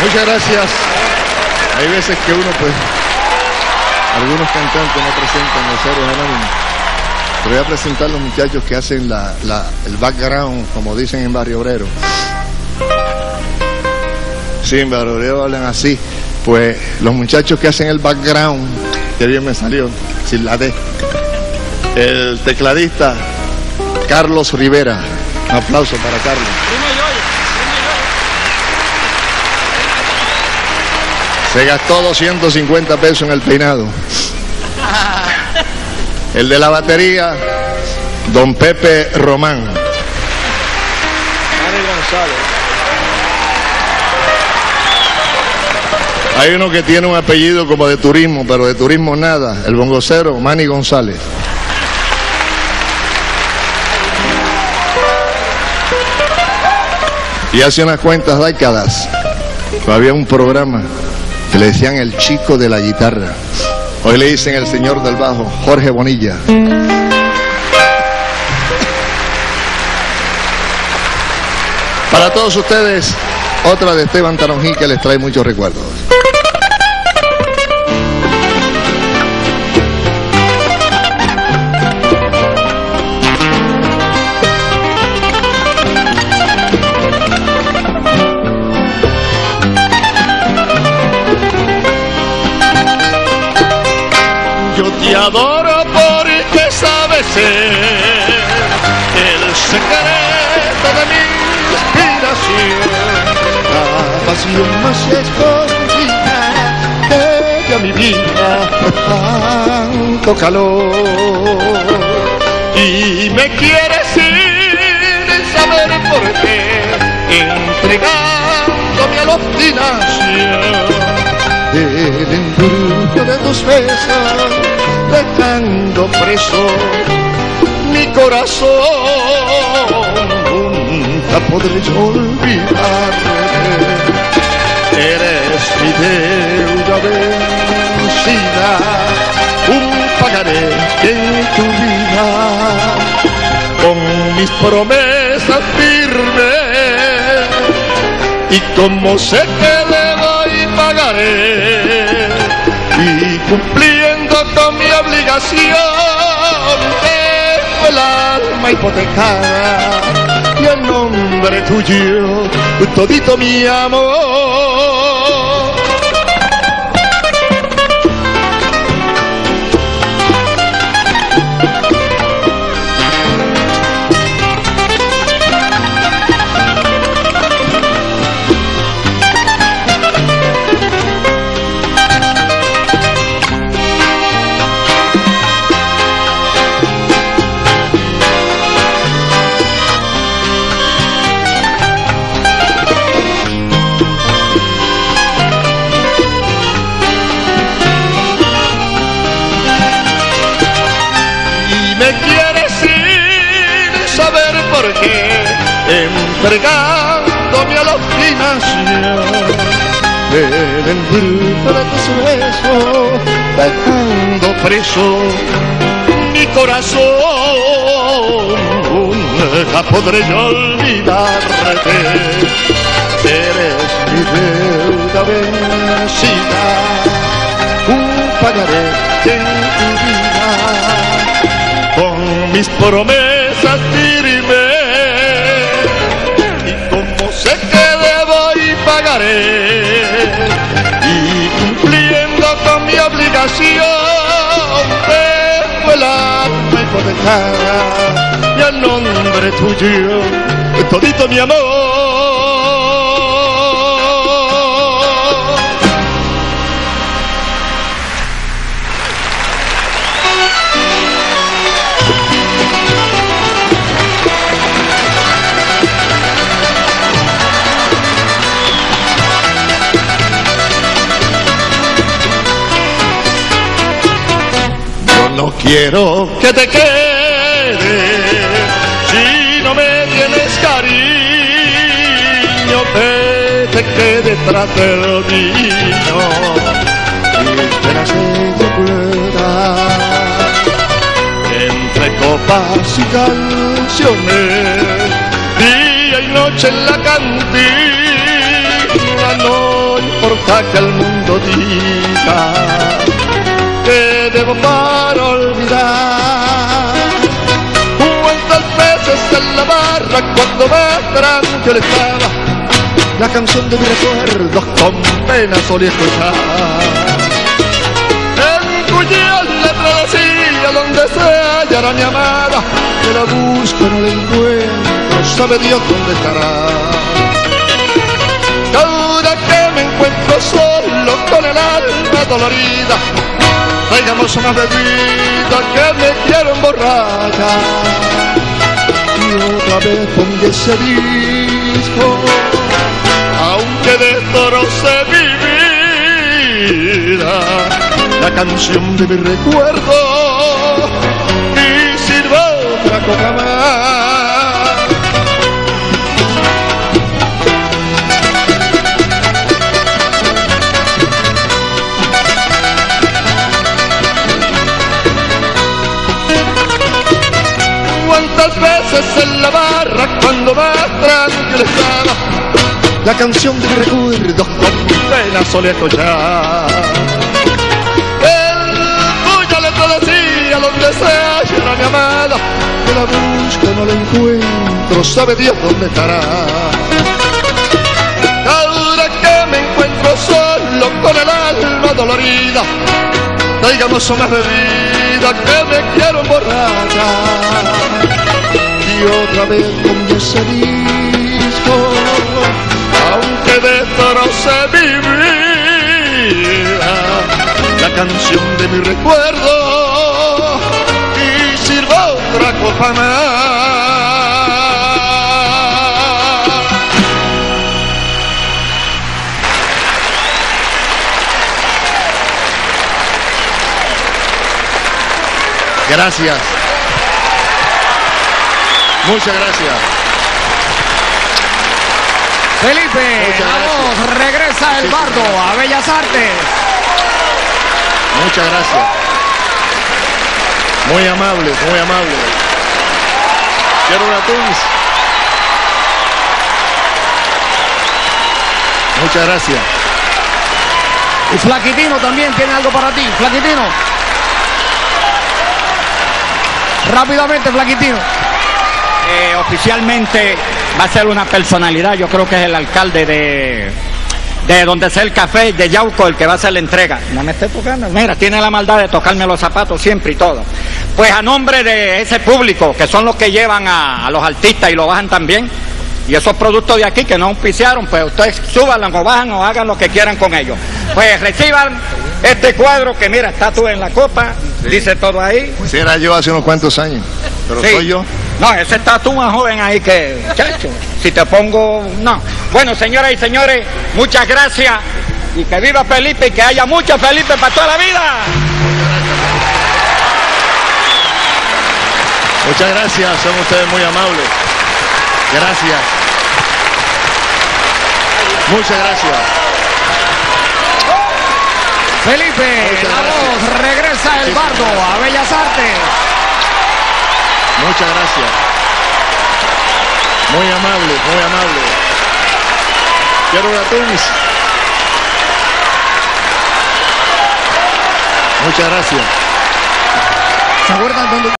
Muchas gracias. Hay veces que uno, pues, algunos cantantes no presentan los héroes anónimos. Pero voy a presentar a los muchachos que hacen el background, como dicen en Barrio Obrero. Sí, en Barrio Obrero hablan así. Pues los muchachos que hacen el background, que bien me salió, sin la D. El tecladista Carlos Rivera. Un aplauso para Carlos. Se gastó 250 pesos en el peinado. El de la batería, don Pepe Román. Manny González. Hay uno que tiene un apellido como de turismo, pero de turismo nada. El bongocero, Manny González. Y hace unas cuantas décadas había un programa que le decían el chico de la guitarra. Hoy le dicen el señor del bajo, Jorge Bonilla. Para todos ustedes, otra de Esteban Taronjil que les trae muchos recuerdos. Yo te adoro porque sabes ser el secreto de mi inspiración, la pasión más escondida de mi vida, tanto calor. Y me quieres sin saber por qué, entregándome a la obstinación. El embrujo de tus besos, dejando preso mi corazón. Nunca podré yo olvidarte. Eres mi deuda vencida, un pagaré en tu vida, con mis promesas firmes. Y como sé que pagaré, y cumpliendo con mi obligación, dejo el alma hipotecada y el nombre tuyo, todito mi amor. Entregándome a la obstinación, el embrujo de tus besos, dejando preso mi corazón. Nunca podré yo olvidarte. Eres mi deuda vencida, un pagaré en tu vida, con mis promesas firmes. Pagaré, y cumpliendo con mi obligación, dejo el alma hipotecada y al nombre tuyo, todito mi amor. No quiero que te quedes si no me tienes cariño, que detrás del vino y de la sed entre copas y canciones, día y noche en la cantina, no no importa que el mundo diga que debo para olvidar. Cuántas veces en la barra cuando me tranquilizaba, la canción de mis recuerdos con pena solía escuchar. En cuya letra decía donde se hallará mi amada, que la busco no la encuentro, sabe Dios dónde estará. Ahora que me encuentro solo con el alma dolorida, traigamos una bebida que me quiero emborrachar. Y otra vez pongo ese disco, aunque destroce mi vida, la canción de mi recuerdo, y sirva otra copa más. Cuántas veces en la barra cuando más tranquilizaba, la canción de mis recuerdos con pena solía escuchar. El cuya letra decía donde se halla mi amada, que la busco no la encuentro, sabe Dios dónde estará. Ahora que me encuentro solo con el alma dolorida, traigamos más bebida que me quiero emborrachar. Y otra vez con ese disco, aunque destroce mi vida, la canción de mi recuerdo, y sirva otra copa más. Gracias. Muchas gracias. Felipe, vamos, regresa el bardo a Bellas Artes. Muchas gracias. Muy amable, muy amable. Quiero una tunis. Muchas gracias. Y Flaquitino también tiene algo para ti. Flaquitino. Rápidamente, Flaquitino. Oficialmente va a ser una personalidad, yo creo que es el alcalde de donde sea el café de Yauco el que va a hacer la entrega. No me esté tocando, mira, tiene la maldad de tocarme los zapatos siempre y todo. Pues a nombre de ese público, que son los que llevan a los artistas y lo bajan también, y esos productos de aquí que no auspiciaron, pues ustedes súbanlo o bajan o hagan lo que quieran con ellos. Pues reciban este cuadro que mira, está tú en la copa, sí. Dice todo ahí. Sí, era yo hace unos cuantos años, pero sí. Soy yo. No, ese está tú más joven ahí que, chacho, si te pongo, no. Bueno, señoras y señores, muchas gracias y que viva Felipe y que haya muchos Felipe para toda la vida. Muchas gracias, son ustedes muy amables. Gracias. Muchas gracias. Felipe, la voz, regresa el bardo a Bellas Artes. Muchas gracias. Muy amable, muy amable. Quiero una tunis. Muchas gracias. ¿Se acuerdan dónde?